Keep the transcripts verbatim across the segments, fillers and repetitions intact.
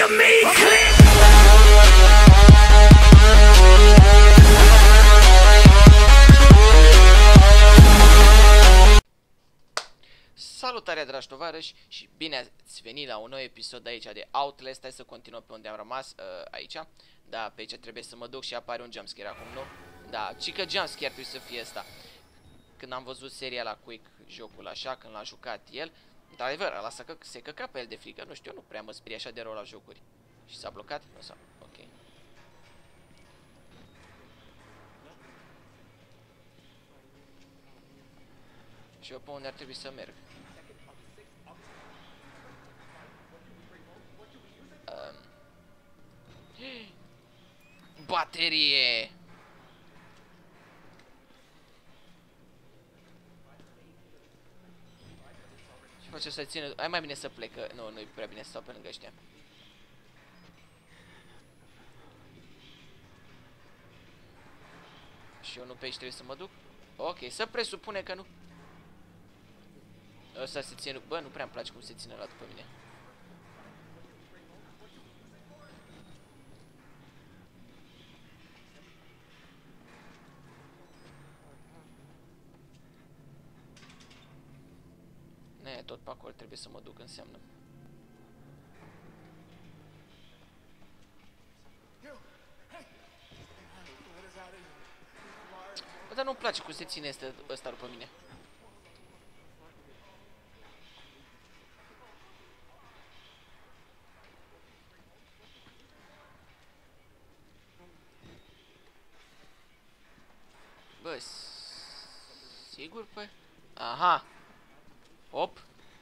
of me clear. Salutare, dragi tovarăși, și bine ați venit la un nou episod aici de Outlast. Hai să continuăm pe unde am rămas, uh, aici. Da, pe aici trebuie să mă duc și apare un jumpscare acum, nu? Da, ci că jumpscare trebuie să fie ăsta. Când am văzut seria la Quake, jocul așa, când l-a jucat el, într-adevăr, ăla să că se căca pe el de frică. Nu știu, eu nu prea mă sperie așa de rău la jocuri. Și s-a blocat? Nu s-a... Ok. Și eu pe unde ar trebui să merg? Um. Baterie! Ce face să țină? Ai mai bine să plec, că nu, nu-i prea bine să stau pe lângă ăștia. Și eu nu pe aici trebuie să mă duc? Ok, să presupune că nu. Ăsta se ține... Bă, nu prea îmi place cum se ține la după mine. Ne, tot pe acolo trebuie să mă duc, înseamnă. Bă, dar nu-mi place cum se ține ăsta, ăsta după mine. Bă, sigur, păi? Aha! Op!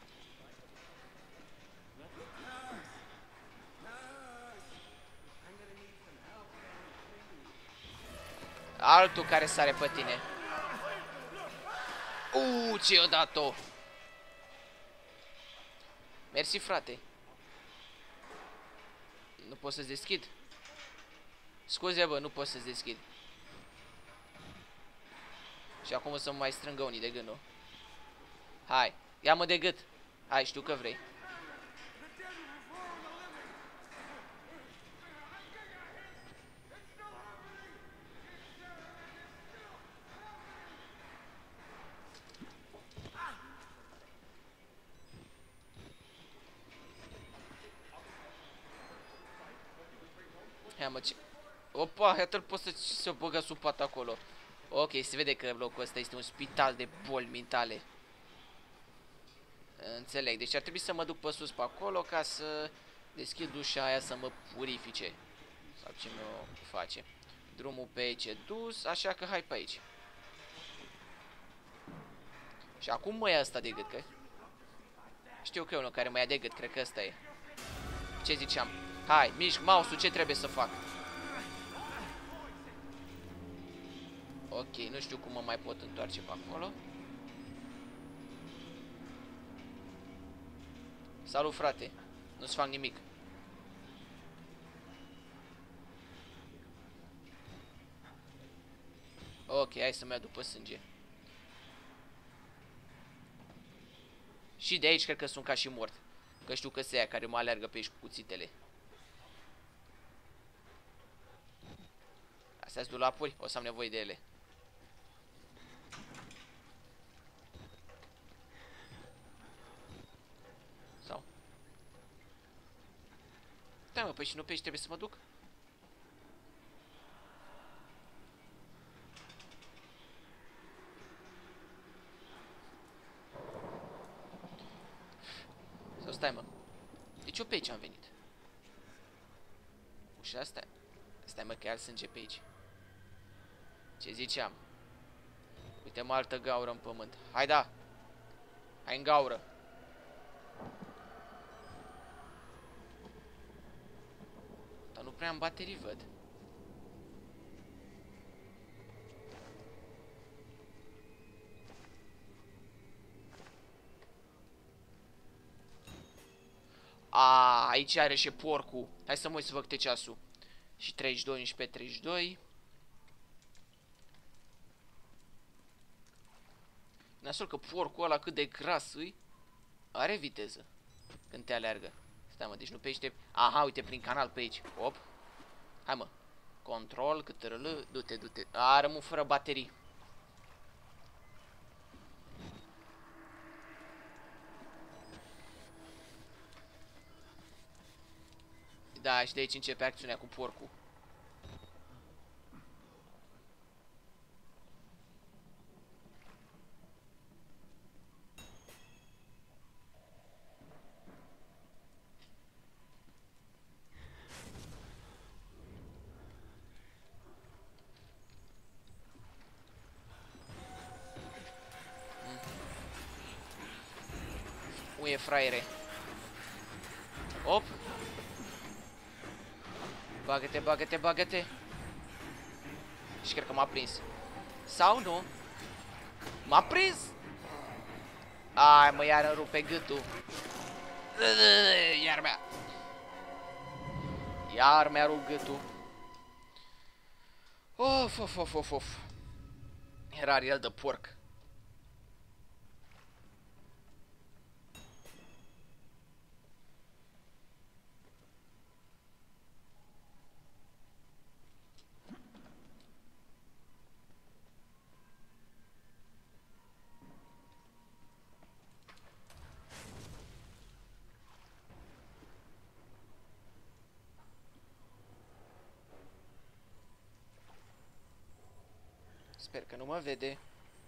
Altul care sare pe tine. Uuu, ce-i-o dat-o! Mersi, frate. Nu pot să-ți deschid? Scuze, bă, nu pot să-ți deschid. Și acum o să mă mai strângă unii de gând, nu? Hai, ia-mă de gât. Hai, știu că vrei. Ia mă, ce... Opa, iată-l pot să se băgă sub pat acolo. Ok, se vede că locul ăsta este un spital de boli mentale. Înțeleg, deci ar trebui să mă duc pe sus pe acolo ca să deschid ușa aia să mă purifice. Sau ce mi-o face. Drumul pe aici e dus, așa că hai pe aici. Și acum mă ia ăsta de gât, că... Știu că e unul care mă ia de gât, cred că ăsta e. Ce ziceam? Hai, mișc mouse-ul, ce trebuie să fac? Ok, nu știu cum mă mai pot întoarce pe acolo. Salut, frate. Nu-ți fac nimic. Ok, hai să merg după sânge. Și de aici cred că sunt ca și mort. Că știu că se aia care mă alergă pe aici cu cuțitele. Astea-s dulapuri? O să am nevoie de ele. Sau? Da, mă, păi și nu pe aici trebuie să mă duc? Sau stai, mă. Deci eu pe aici am venit. Ușa asta? Stai, mă, că iar sânge pe aici. Ce ziceam? Uite-mă, altă gaură în pământ. Hai, da! Hai în gaură! Dar nu prea am baterii, văd. A, aici are și porcul. Hai să mă uit să văd câte ceasul. Și treizeci și doi, unsprezece, treizeci și doi. Nasol că porcul ăla cât de gras îi, are viteză când te aleargă. Stai mă, deci nu pește. Aha, uite prin canal pe aici. Op. Hai mă. Control, câtărălă, du-te, du-te. A, rămân fără baterii. Da, și de aici începe acțiunea cu porcul. Uie, fraiere. Op. Bagă-te, bagă-te, bagă-te. Și cred că m-a prins. Sau nu? M-a prins. Ai, mă, iar îmi rupe gâtul. Iar mi-a Iar mi-a rupt gâtul. Of, of, of, of, of. Era el de porc. Sper că nu mă vede.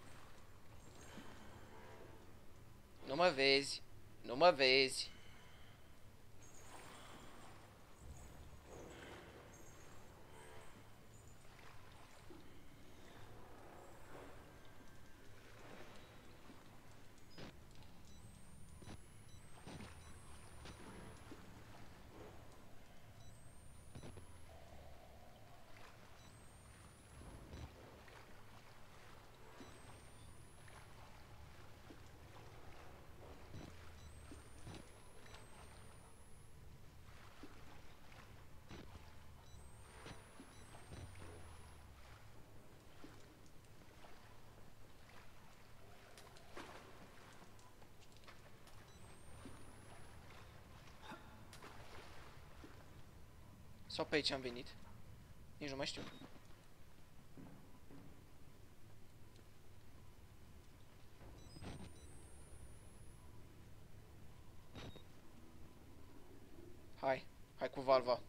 Nu mă vezi. Nu mă vezi. Sau pe aici am venit? Nici nu mai știu. Hai, hai cu valva.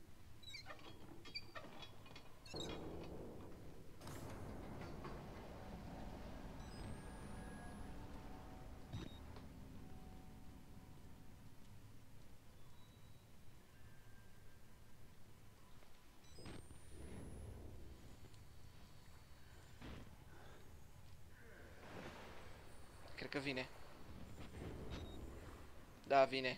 Cred că vine. Da, vine.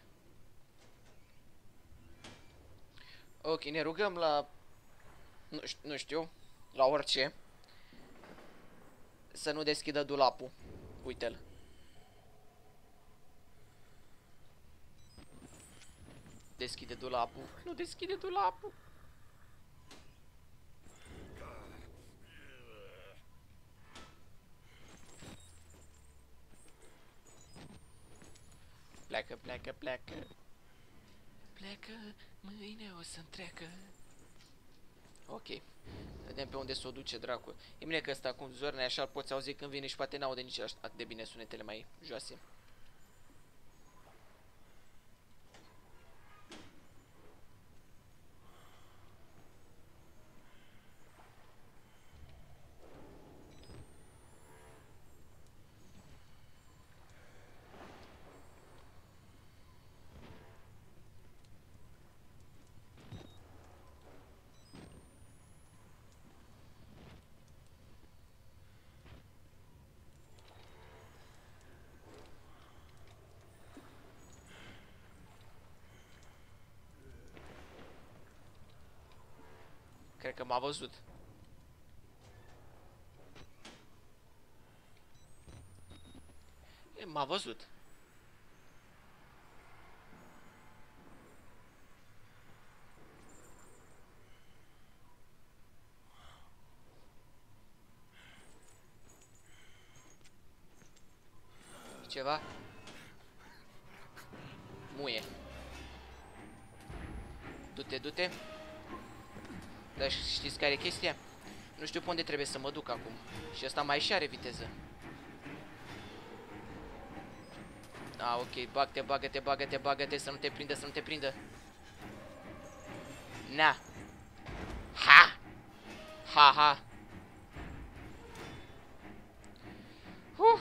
Ok, ne rugăm la... Nu, știu, nu știu. La orice. Să nu deschidă dulapul. Uite-l. Deschide dulapul. Nu deschide dulapul. Pleacă, pleacă, pleacă. Pleacă, mâine o să-mi treacă. Ok. Vedem pe unde s-o duce, dracu. E bine că ăsta cum zorne așa îl poți auzi când vine și poate n-aude nici atât de bine sunetele mai joase. Cred că m-a văzut. M-a văzut. Ceva? Muie. Du-te, du-te. Dar știți care e chestia? Nu știu pe unde trebuie să mă duc acum. Și ăsta mai și are viteză. A, ok, bag-te, bagă-te, bagă-te, bagă-te, să nu te prindă, să nu te prindă. Na. Ha! Ha, ha. Uh.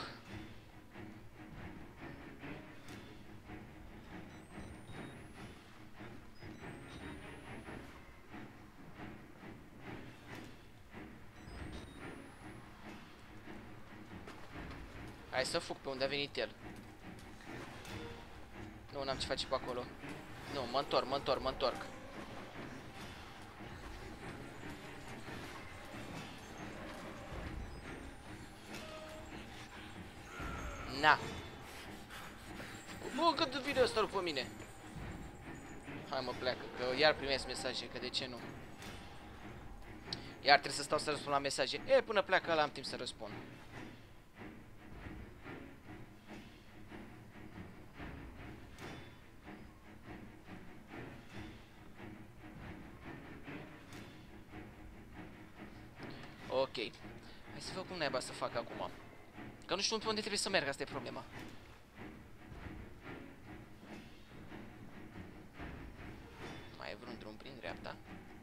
Hai să fug pe unde a venit el. Nu, n-am ce face pe acolo. Nu, mă întorc, mă întorc, mă întorc. Na. Bă, cât vine ăsta după mine. Hai mă, pleacă, că iar primesc mesaje, că de ce nu? Iar trebuie să stau să răspund la mesaje. E, până pleacă ăla am timp să răspund. Ok. Hai să văd cum naiba să fac acum. Că nu știu pe unde trebuie să merg, asta e problema. Mai e vreun drum prin dreapta?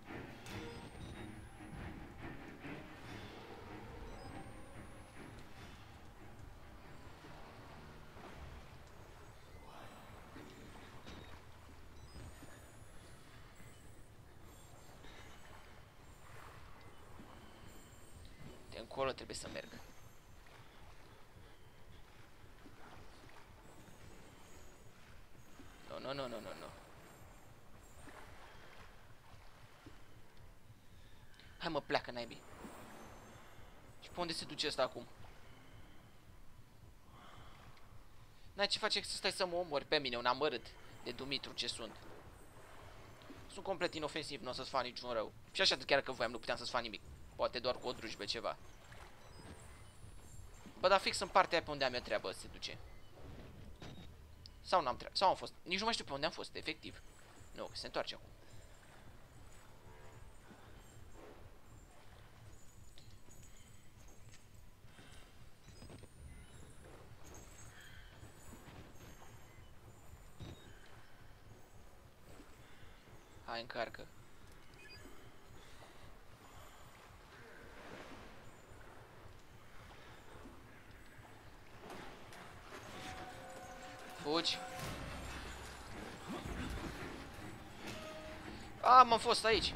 De încolo trebuie să merg. Nu, nu, nu, nu, nu, nu. Hai mă, pleacă, naibii. Și pe unde se duce ăsta acum? N-ai ce face să stai să mă omori pe mine, un amărât de Dumitru ce sunt. Sunt complet inofensiv, nu o să-ți fac niciun rău. Și așa chiar că voiam, nu puteam să-ți fac nimic. Poate doar cu o drujbe ceva. Bă, dar fix în partea aia pe unde am eu treabă se duce. Sau n-am treabă, sau am fost. Nici nu mai știu pe unde am fost, efectiv. Nu, se întoarce acum. Hai, încarcă. Fugi. A, m-am fost aici.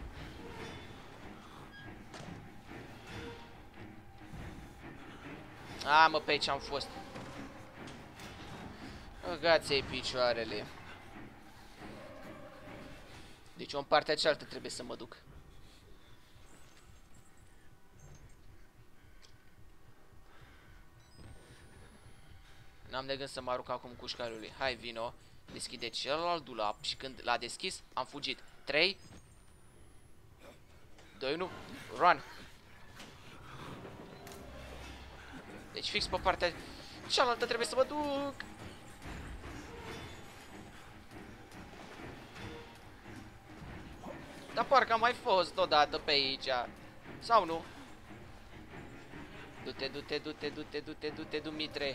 A, mă, pe aici am fost. Băgați-i picioarele. Deci eu în partea cealaltă trebuie să mă duc. N-am de gând să mă arunc acum cu șcalului. Hai, vino. Deschide celălalt dulap și când l-a deschis, am fugit. trei, doi, unu, run. Deci fix pe partea cealaltă trebuie să mă duc. Dar parcă am mai fost odată pe aici. Sau nu? Du-te, du-te, du-te, du-te, du-te, du-te, Dumitre.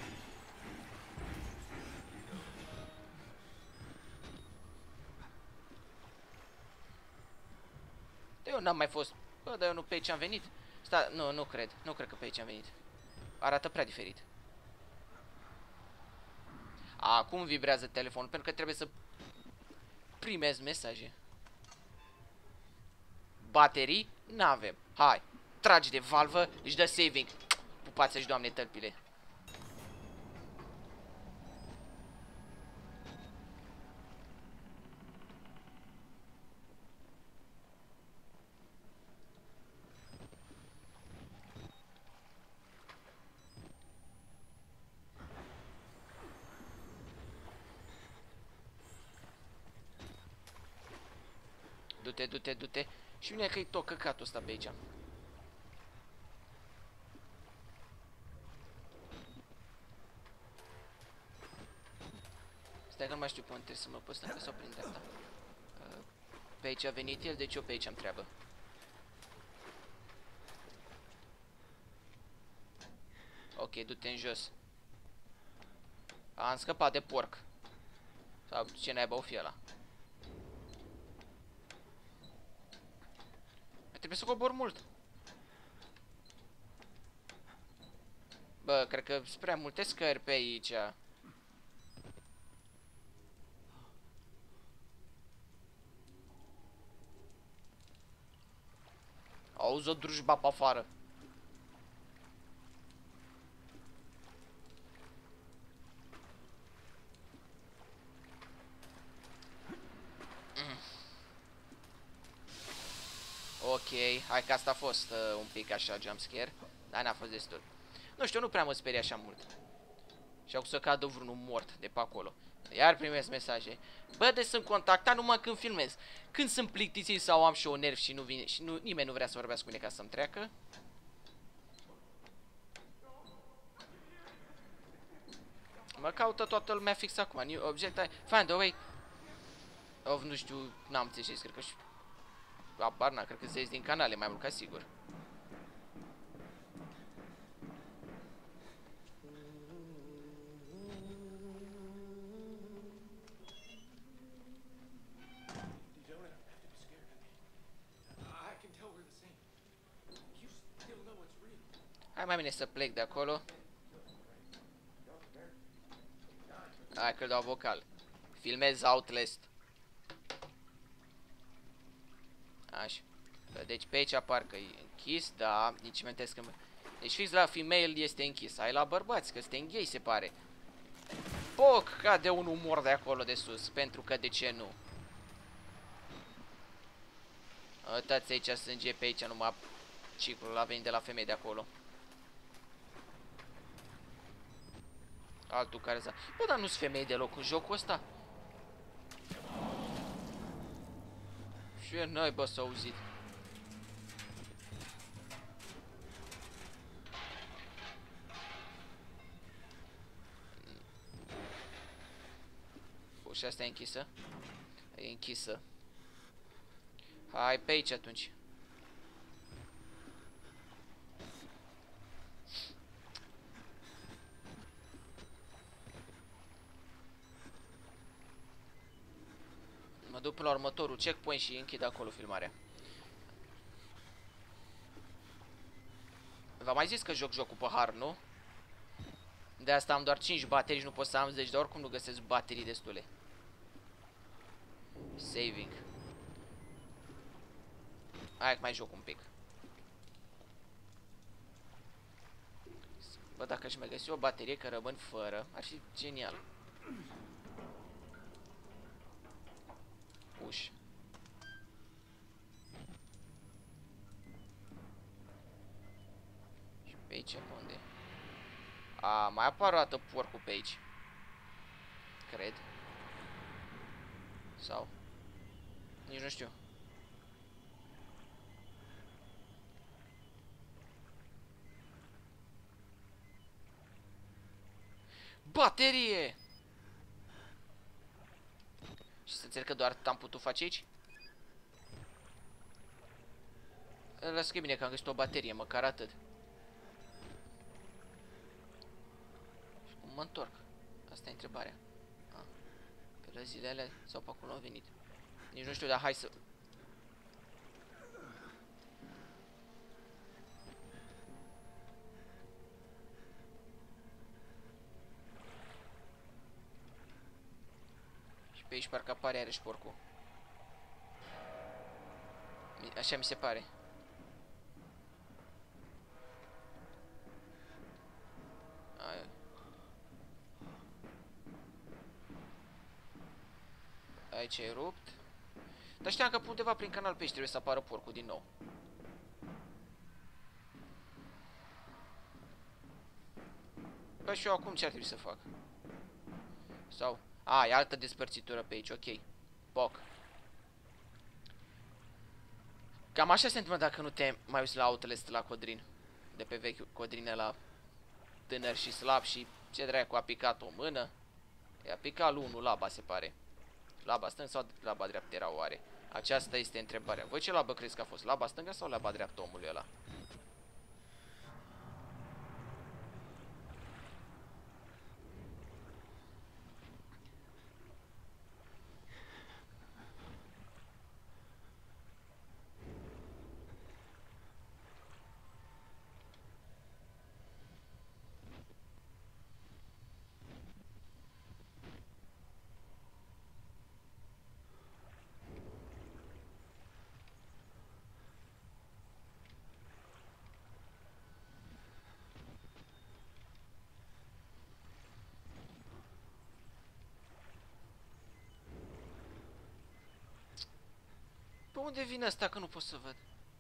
Eu n-am mai fost. Bă, dar eu nu pe aici am venit. Sta, nu, nu cred. Nu cred că pe aici am venit. Arată prea diferit. Acum vibrează telefonul, pentru că trebuie să primez mesaje. Baterii? N-avem. Hai. Tragi de valvă, își dă saving. Pupați-și, Doamne, tălpile. Du-te, du-te, du-te. Și vine că e tot căcatul ăsta pe aici. Stai că nu mai știu pe unde trebuie să mă păstrăm, că s-o prin dreapta. Uh, Pe aici a venit el, deci eu pe aici am treabă. Ok, du-te în jos. Am scăpat de porc. Sau ce naiba o fi ăla. Trebuie să cobor mult. Bă, cred că sunt prea multe scări pe aici. Auzi o drujba pe afară. Ok, hai că asta a fost uh, un pic așa jumpscare. Dar n-a fost destul. Nu știu, nu prea mă sperie așa mult. Și acum să cadă vreunul mort de pe acolo. Iar primesc mesaje. Bă, de sunt contactat numai când filmez. Când sunt plictisit sau am și o nerv și nu vine și nu, nimeni nu vrea să vorbească cu mine ca să-mi treacă. Mă caută toată lumea fix acum. New object, find a way. Of, nu știu, n-am înțeles, cred că și... Abar n-a, cred că se ies din canale mai mult ca sigur. Hai mai bine să plec de acolo. Hai că-l dau vocal. Filmez Outlast. Așa. Deci pe aici parcă e închis, da, nici mentesc că... Deci fix la female este închis. Hai la bărbați, că suntem gay se pare. Poc, cade un umor de acolo de sus, pentru că de ce nu? Uitați aici sânge, pe aici numai ciclul a venit de la femei de acolo. Altul care s-a... Bă, dar nu-s femei deloc în jocul ăsta? Și noi, bă, s-a auzit. Ușa asta e închisă? E închisă. Hai pe aici atunci. Mă duc până la următorul checkpoint și închid acolo filmarea. V-am mai zis că joc jocul pe hard, nu? De asta am doar cinci baterii și nu pot să am zece, dar oricum nu găsesc baterii destule. Saving. Hai că mai joc un pic. Bă, dacă aș mai găsi o baterie că rămân fără, ar fi genial. Uși. Și pe aici, pe unde? A, mai apare o dată porcul pe aici. Cred. Sau? Nici nu știu. Baterie! Și să înțeleg că doar am putut face aici? Lasă că e bine că am găsit o baterie, măcar atât. Și cum mă întorc? Asta e întrebarea. A, pe răzile alea sau pe acolo au venit. Nici nu știu, dar hai să... Și pe aici parcă apare iarăși porcul. Așa mi se pare. Aia. Aici e rupt. Dar știam că undeva prin canal pe aici trebuie să apară porcul din nou. Păi și eu acum ce ar trebui să fac? Sau... A, e altă despărțitură pe aici, ok. Poc. Cam așa se întâmplă dacă nu te mai uiți la Outlast la Codrin. De pe vechiul Codrin la tânăr și slab și ce dracu a picat o mână. I-a picat lui unul laba se pare. Laba stâng sau laba dreaptă era oare? Aceasta este întrebarea. Voi ce labă crezi că a fost? Laba stângă sau laba dreaptă omului ăla? Pe unde vine asta că nu pot să văd?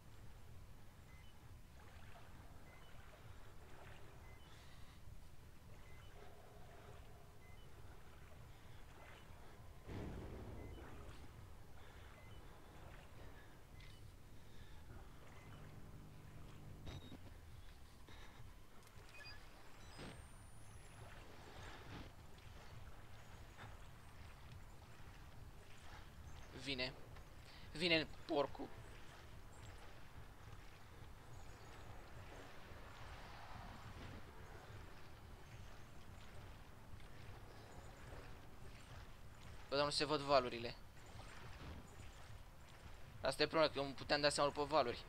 Vine. Vine porcul. Bă, dar nu se văd valurile. Asta e problema, că eu nu puteam da seama după valuri.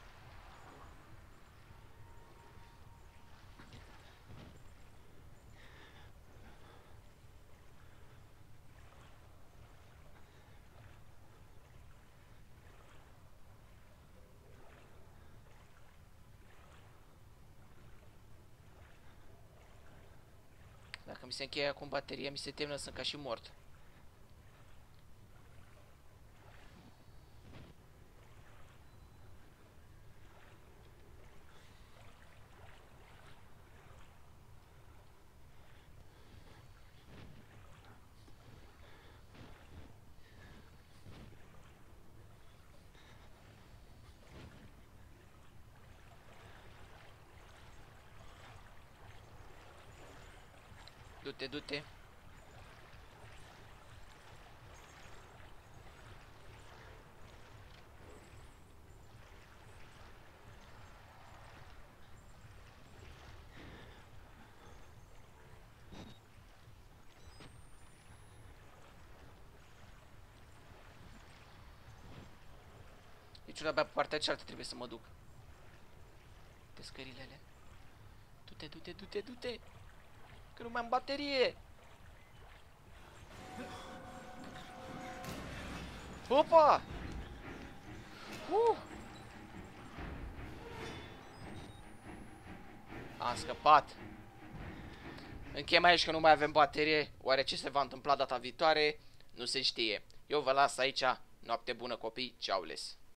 Dacă mi se încheie acum bateria, mi se termină, sunt ca și mort. Du-te, du-te. Deci una pe partea cealaltă trebuie să mă duc. Pe scările alea. Du-te, du-te, du-te, du-te. Că nu mai am baterie. Opa! Uh! Am scăpat. Încheiem aici că nu mai avem baterie. Oare ce se va întâmpla data viitoare? Nu se știe. Eu vă las aici. Noapte bună, copii. Ceau les.